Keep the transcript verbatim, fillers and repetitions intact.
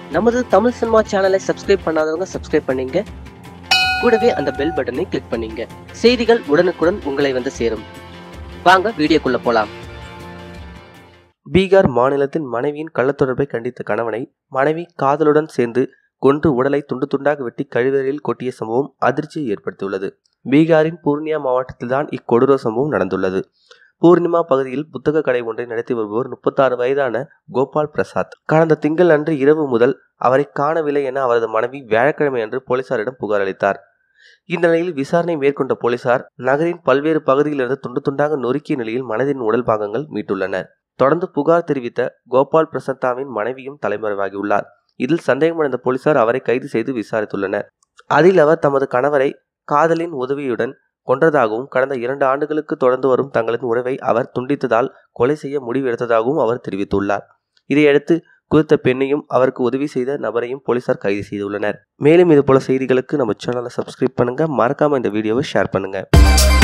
நமது தமிழ் சினிமா சேனலை சப்ஸ்கிரைப் பண்ணாதவங்க சப்ஸ்கிரைப் பண்ணீங்க, கூடவே அந்த பெல் பட்டனை கிளிக் பண்ணீங்க. செய்திகள் உடனுக்குடன் உங்களை வந்து சேரும். வாங்க வீடியோக்குள்ள போலாம். பீகார் மாநிலத்தில் மனைவியின் கள்ளத்தொடர்பை கண்டித்த கணவனை மனைவி காதலுடன் சேர்ந்து கொன்று உடலை துண்டு துண்டாக வெட்டி கழிவறையில் கொட்டிய சம்பவம் அதிர்ச்சியை ஏற்படுத்தியுள்ளது. பீகாரின் பூர்ணியா மாவட்டத்தில்தான் இக்கொடூர சம்பவம் நடந்துள்ளது. பூர்ணிமா பகுதியில் புத்தக கடை ஒன்றை நடத்தி வருபவர் முப்பத்தாறு வயதான கோபால் பிரசாத். கடந்த திங்கள் அன்று இரவு முதல் அவரை காணவில்லை என அவரது மனைவி வியாழக்கிழமை அன்று போலீசாரிடம் புகார் அளித்தார். இந்த நிலையில் விசாரணை மேற்கொண்ட போலீசார் நகரின் பல்வேறு பகுதியிலிருந்து துண்டு துண்டாக நொறுக்கிய நிலையில் மனிதனின் உடல் பாகங்கள் மீட்டுள்ளனர். தொடர்ந்து புகார் தெரிவித்த கோபால் பிரசாத்தாவின் மனைவியும் தலைமறைவாகியுள்ளார். இதில் சந்தேகமடைந்த போலீசார் அவரை கைது செய்து விசாரித்துள்ளனர். அதில் அவர் தமது கணவரை காதலின் உதவியுடன் கொன்றதாகவும் கடந்த இரண்டு ஆண்டுகளுக்கு தொடர்ந்து வரும் தங்களின் உறவை அவர் துண்டித்ததால் கொலை செய்ய முடிவு எடுத்ததாகவும் அவர் தெரிவித்துள்ளார். இதையடுத்து குறித்த பெண்ணையும் அவருக்கு உதவி செய்த நபரையும் போலீசார் கைது செய்துள்ளனர். மேலும் இதுபோல செய்திகளுக்கு நம்ம சேனலை சப்ஸ்கிரைப் பண்ணுங்க, மறக்காம இந்த வீடியோவை ஷேர் பண்ணுங்க.